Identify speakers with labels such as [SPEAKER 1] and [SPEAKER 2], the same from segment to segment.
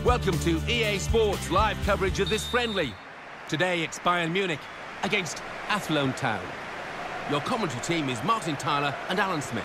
[SPEAKER 1] Welcome to EA Sports live coverage of this friendly. Today it's Bayern Munich against Athlone Town. Your commentary team is Martin Tyler and Alan Smith.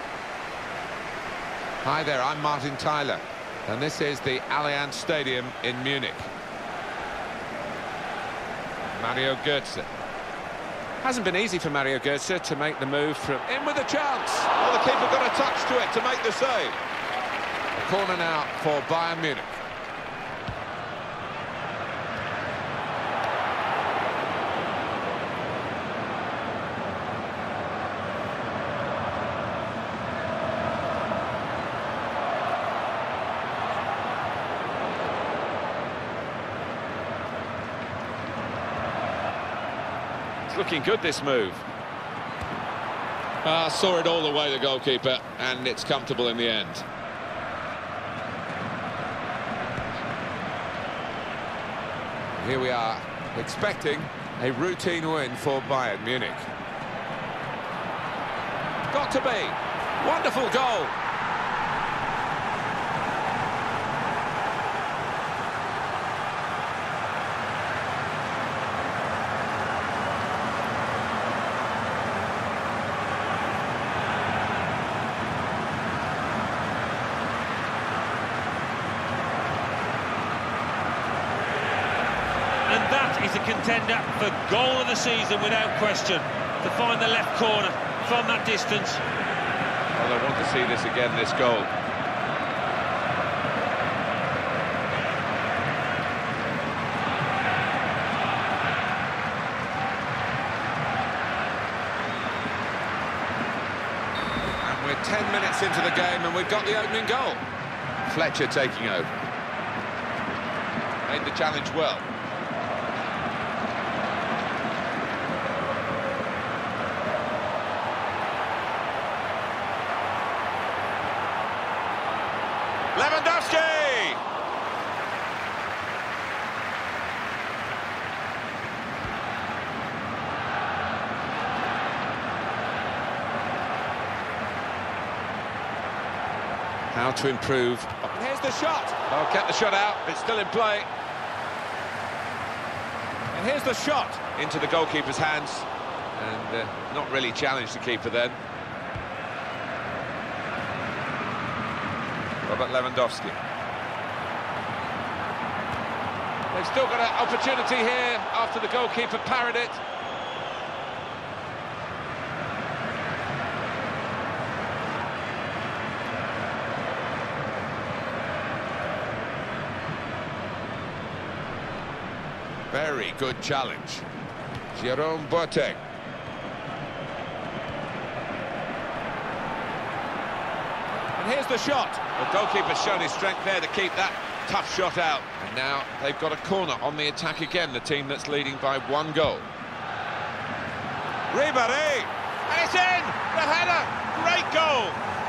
[SPEAKER 2] Hi there, I'm Martin Tyler, and this is the Allianz Stadium in Munich. Mario Götze. Hasn't been easy for Mario Götze to make the move from in with a chance. Oh, the keeper got a touch to it to make the save. A corner now for Bayern Munich. It's looking good, this move. Saw it all the way, the goalkeeper, and it's comfortable in the end. Here we are, expecting a routine win for Bayern Munich. Got to be. Wonderful goal.
[SPEAKER 3] And that is a contender for goal of the season without question. To find the left corner from that distance.
[SPEAKER 2] Well, I want to see this again, this goal. And we're 10 minutes into the game and we've got the opening goal. Fletcher taking over. Made the challenge well. Lewandowski! How to improve. Here's the shot. Oh, kept the shot out. It's still in play. And here's the shot into the goalkeeper's hands. And not really challenged the keeper then. Robert Lewandowski. They've still got an opportunity here after the goalkeeper parried it. Very good challenge. Jerome Boateng. And here's the shot. The goalkeeper's shown his strength there to keep that tough shot out. And now they've got a corner on the attack again, the team that's leading by 1 goal. Ribéry! And it's in! The header! Great goal!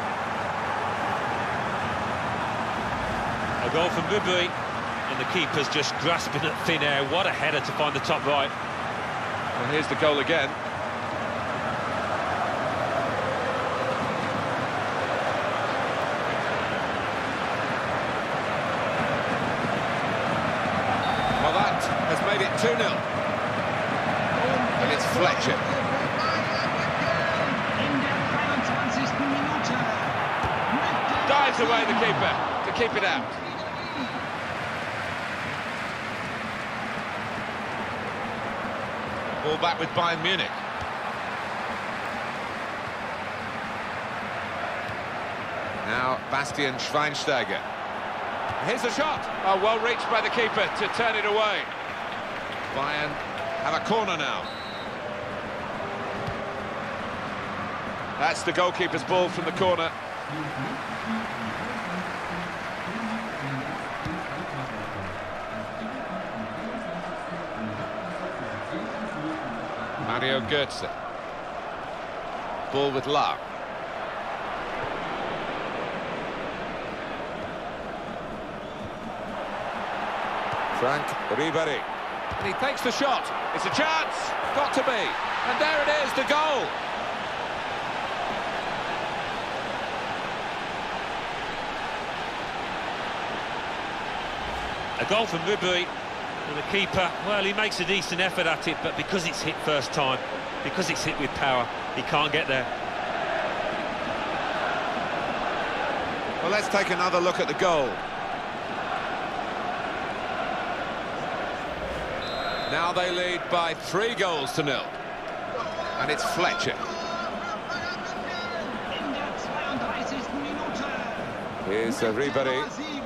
[SPEAKER 3] A goal from Ribéry, and the keeper's just grasping at thin air. What a header to find the top right.
[SPEAKER 2] Well, here's the goal again. Well, that has made it 2-0. And it's Fletcher. Dives away the keeper to keep it out. Ball back with Bayern Munich. Now Bastian Schweinsteiger. Here's the shot. Oh, well reached by the keeper to turn it away. Bayern have a corner now. That's the goalkeeper's ball from the corner. Mario Götze. Ball with Lahm. Franck Ribéry. And he takes the shot. It's a chance. Got to be. And there it is, the goal.
[SPEAKER 3] A goal from Ribery, and the keeper, well, he makes a decent effort at it, but because it's hit first time, because it's hit with power, he can't get there.
[SPEAKER 2] Well, let's take another look at the goal. Now they lead by 3 goals to 0. And it's Fletcher. Here's Ribery.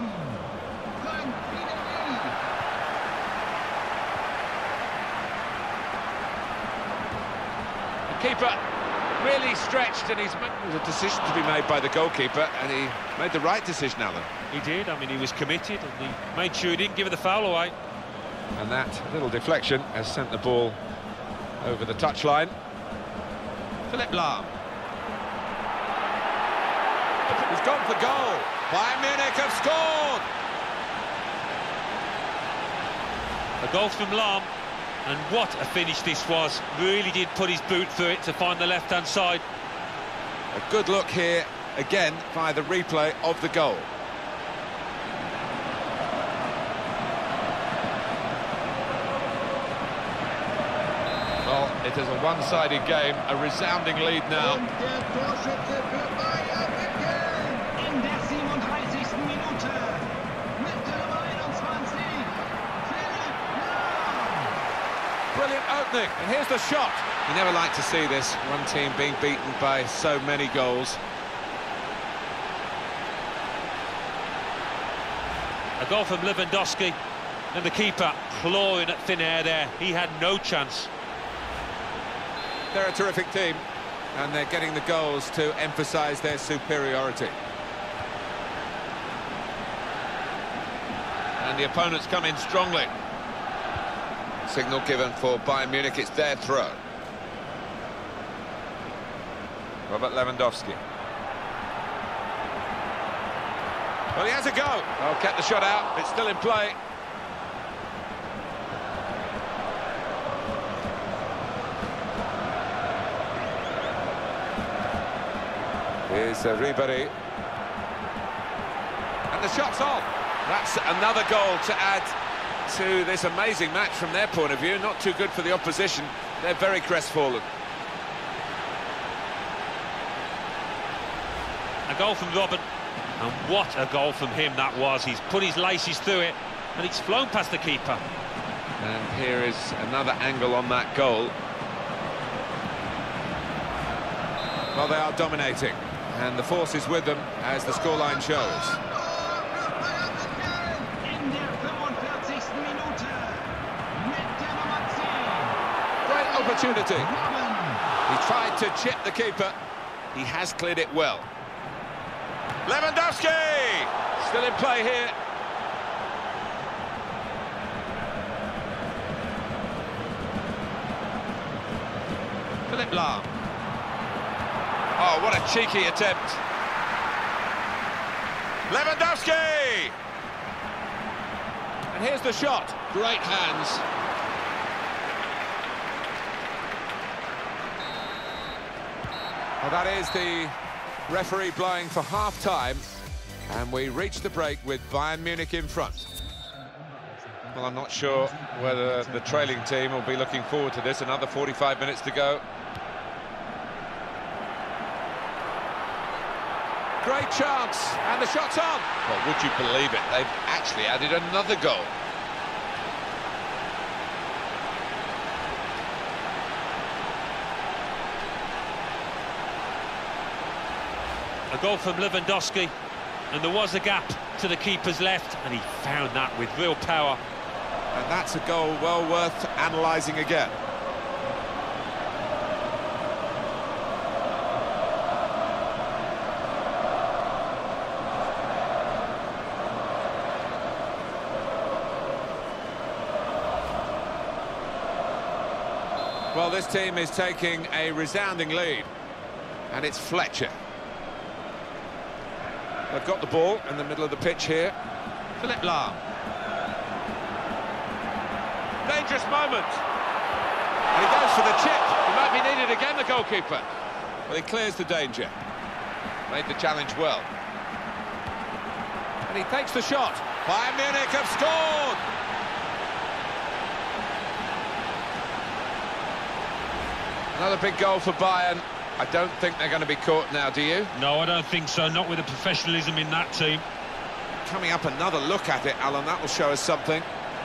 [SPEAKER 2] The keeper really stretched, and there's a decision to be made by the goalkeeper, and he made the right decision, Alan.
[SPEAKER 3] He did. I mean, he was committed, and he made sure he didn't give it the foul away.
[SPEAKER 2] And that little deflection has sent the ball over the touchline. Philipp Lahm. He's gone for goal. Bayern Munich have scored.
[SPEAKER 3] A goal from Lahm, and what a finish this was. Really did put his boot through it to find the left-hand side.
[SPEAKER 2] A good look here, again, via the replay of the goal. Well, it is a one-sided game, a resounding lead now. Brilliant opening, and here's the shot. You never like to see this, one team being beaten by so many goals.
[SPEAKER 3] A goal from Lewandowski, and the keeper clawing at thin air there. He had no chance.
[SPEAKER 2] They're a terrific team, and they're getting the goals to emphasise their superiority. And the opponents come in strongly. Signal given for Bayern Munich, it's their throw. Robert Lewandowski. Well, he has a go. Oh, kept the shot out, it's still in play. Here's Ribery. And the shot's on. That's another goal to add to this amazing match from their point of view. Not too good for the opposition. They're very crestfallen.
[SPEAKER 3] A goal from Robben. And what a goal from him that was. He's put his laces through it, and it's flown past the keeper.
[SPEAKER 2] And here is another angle on that goal. Well, they are dominating, and the force is with them, as the scoreline shows. Great opportunity. He tried to chip the keeper. He has cleared it well. Lewandowski! Still in play here. Philipp Lahm. Oh, what a cheeky attempt. Lewandowski! And here's the shot. Great hands. Well, that is the referee blowing for half-time, and we reach the break with Bayern Munich in front. Well, I'm not sure whether the trailing team will be looking forward to this. Another 45 minutes to go. Great chance, and the shot's on. Well, would you believe it? They've actually added another goal.
[SPEAKER 3] A goal from Lewandowski, and there was a gap to the keeper's left, and he found that with real power.
[SPEAKER 2] And that's a goal well worth analysing again. Well, this team is taking a resounding lead, and it's Fletcher. They've got the ball in the middle of the pitch here. Philipp Lahm. Dangerous moment. And he goes for the chip. He might be needed again, the goalkeeper. Well, he clears the danger. Made the challenge well. And he takes the shot. Bayern Munich have scored! Another big goal for Bayern. I don't think they're going to be caught now, do you?
[SPEAKER 3] No, I don't think so, not with the professionalism in that team.
[SPEAKER 2] Coming up, another look at it, Alan, that will show us something.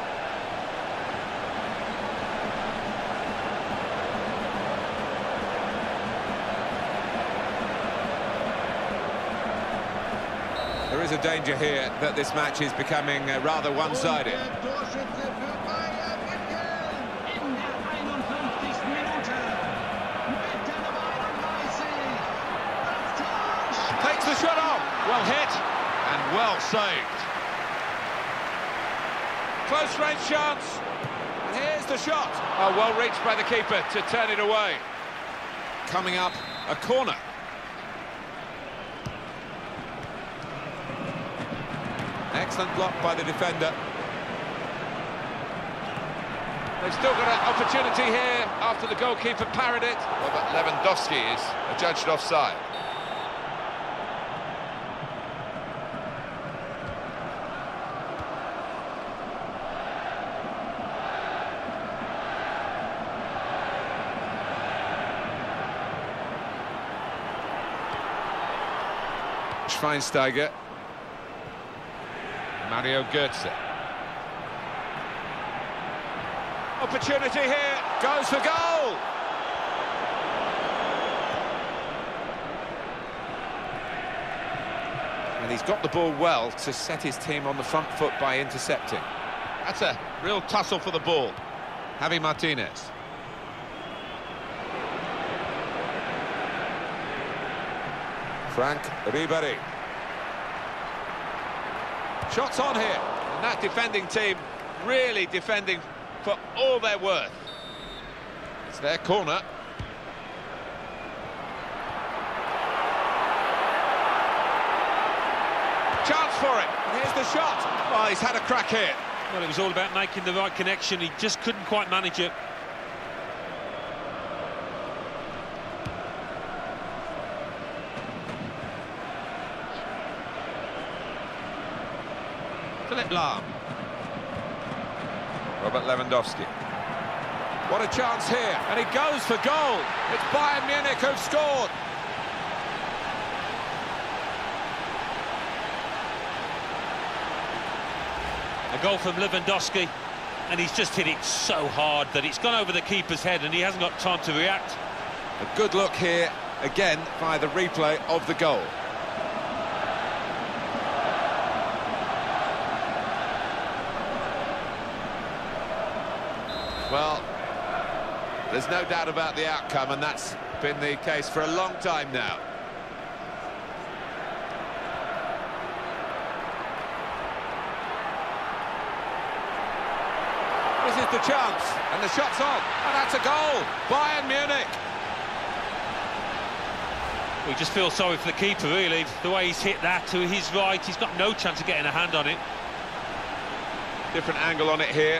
[SPEAKER 2] There is a danger here that this match is becoming rather one-sided. Takes the shot off. Well hit and well saved. Close range chance. And here's the shot. Oh, well reached by the keeper to turn it away. Coming up, a corner. Excellent block by the defender. They've still got an opportunity here after the goalkeeper parried it. Robert Lewandowski is adjudged offside. Schweinsteiger. Mario Götze. Opportunity here, goes for goal! And he's got the ball well to set his team on the front foot by intercepting. That's a real tussle for the ball. Javi Martinez. Frank Ribéry. Shots on here, and that defending team really defending for all they're worth. It's their corner. Chance for it, and here's the shot. Oh, he's had a crack here.
[SPEAKER 3] Well, it was all about making the right connection. He just couldn't quite manage it.
[SPEAKER 2] Philipp Lahm. Robert Lewandowski. What a chance here, and he goes for goal. It's Bayern Munich who've scored.
[SPEAKER 3] A goal from Lewandowski, and he's just hit it so hard that it's gone over the keeper's head and he hasn't got time to react.
[SPEAKER 2] A good look here, again, via the replay of the goal. Well, there's no doubt about the outcome, and that's been the case for a long time now. This is the chance, and the shot's on, and that's a goal! Bayern Munich!
[SPEAKER 3] We just feel sorry for the keeper, really. The way he's hit that to his right, he's got no chance of getting a hand on it.
[SPEAKER 2] Different angle on it here.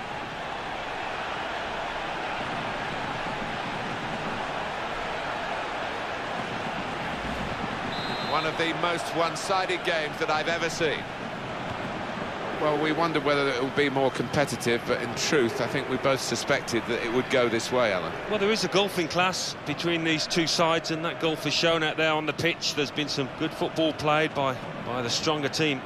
[SPEAKER 2] One of the most one-sided games that I've ever seen. Well, we wondered whether it would be more competitive, but in truth, I think we both suspected that it would go this way, Alan.
[SPEAKER 3] Well, there is a golfing class between these two sides, and that golf is shown out there on the pitch. There's been some good football played by the stronger team.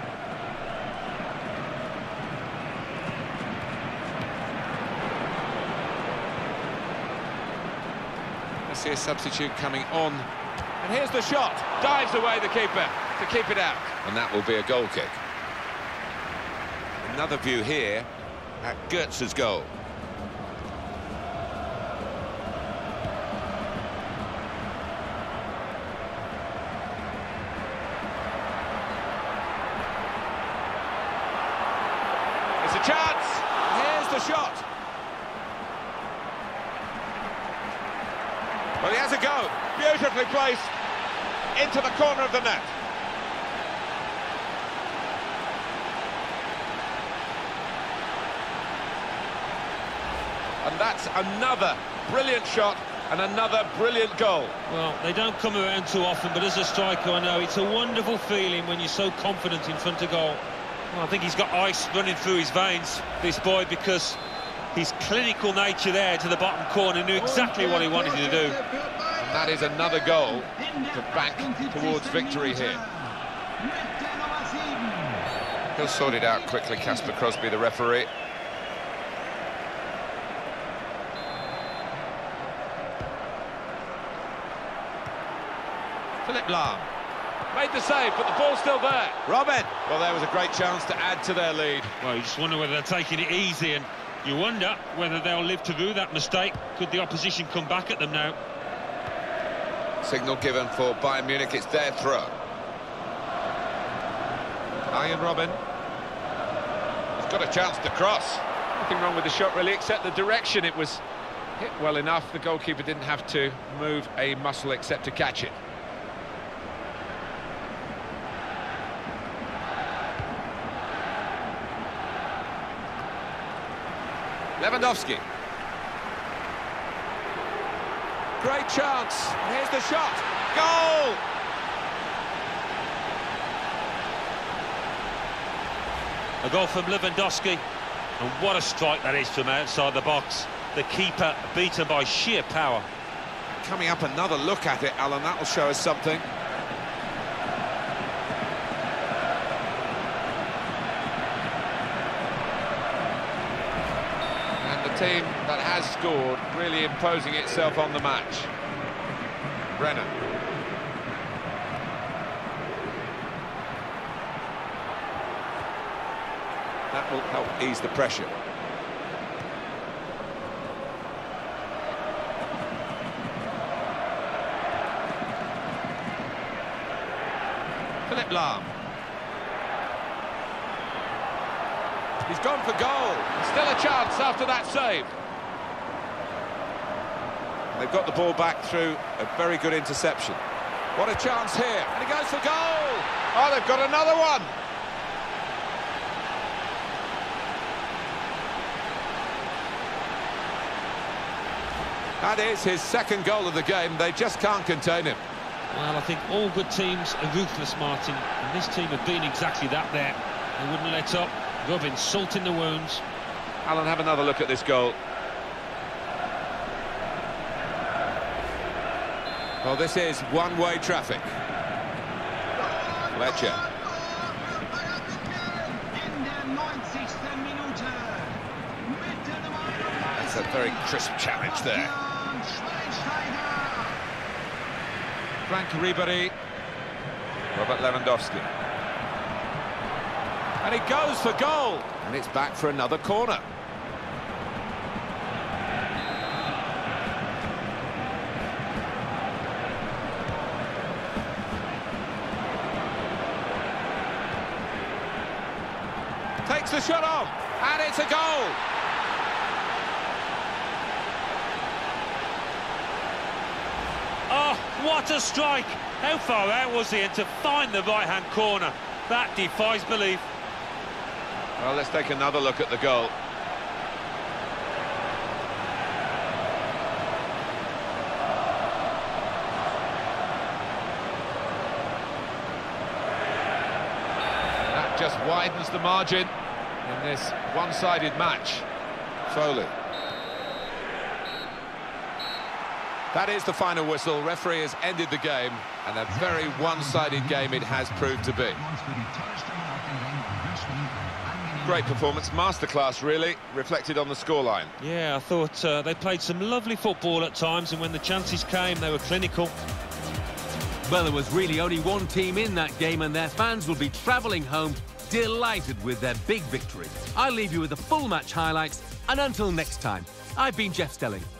[SPEAKER 2] I see a substitute coming on. And here's the shot. Dives away the keeper to keep it out. And that will be a goal kick. Another view here at Götze's goal. It's a chance. Here's the shot. Well, he has a go. Beautifully placed into the corner of the net. And that's another brilliant shot and another brilliant goal.
[SPEAKER 3] Well, they don't come around too often, but as a striker, I know it's a wonderful feeling when you're so confident in front of goal. Well, I think he's got ice running through his veins, this boy, because his clinical nature there to the bottom corner knew exactly what he wanted to do.
[SPEAKER 2] And that is another goal to bank towards victory here. He'll sort it out quickly, Casper Crosby, the referee. Philipp Lahm made the save, but the ball's still there. Robin! Well, there was a great chance to add to their lead.
[SPEAKER 3] Well, you just wonder whether they're taking it easy, and you wonder whether they'll live to do that mistake. Could the opposition come back at them now?
[SPEAKER 2] Signal given for Bayern Munich, it's their throw. Arjen Robben. He's got a chance to cross. Nothing wrong with the shot, really, except the direction. It was hit well enough. The goalkeeper didn't have to move a muscle except to catch it. Lewandowski. Great chance. Here's the shot. Goal!
[SPEAKER 3] A goal from Lewandowski. And what a strike that is from outside the box. The keeper beaten by sheer power.
[SPEAKER 2] Coming up, another look at it, Alan. That will show us something. Team that has scored, really imposing itself on the match. Brenner. That will help ease the pressure. Philipp Lahm. He's gone for goal. Still a chance after that save. They've got the ball back through a very good interception. What a chance here. And he goes for goal. Oh, they've got another one. That is his second goal of the game. They just can't contain him.
[SPEAKER 3] Well, I think all good teams are ruthless, Martin. And this team have been exactly that there. They wouldn't let up. Rubbing salt in the wounds.
[SPEAKER 2] Alan, have another look at this goal. Well, this is one-way traffic. Fletcher. That's a very crisp challenge there. Frank Ribéry. Robert Lewandowski. And he goes for goal. And it's back for another corner. Takes the shot off. And it's a goal.
[SPEAKER 3] Oh, what a strike. How far out was he? And to find the right-hand corner, that defies belief.
[SPEAKER 2] Well, let's take another look at the goal. That just widens the margin in this one-sided match. Foley. That is the final whistle. Referee has ended the game, and a very one-sided game it has proved to be. Great performance, masterclass really, reflected on the scoreline.
[SPEAKER 3] Yeah, I thought they played some lovely football at times, and when the chances came, they were clinical.
[SPEAKER 1] Well, there was really only one team in that game, and their fans will be travelling home delighted with their big victory. I'll leave you with the full match highlights, and until next time, I've been Jeff Stelling.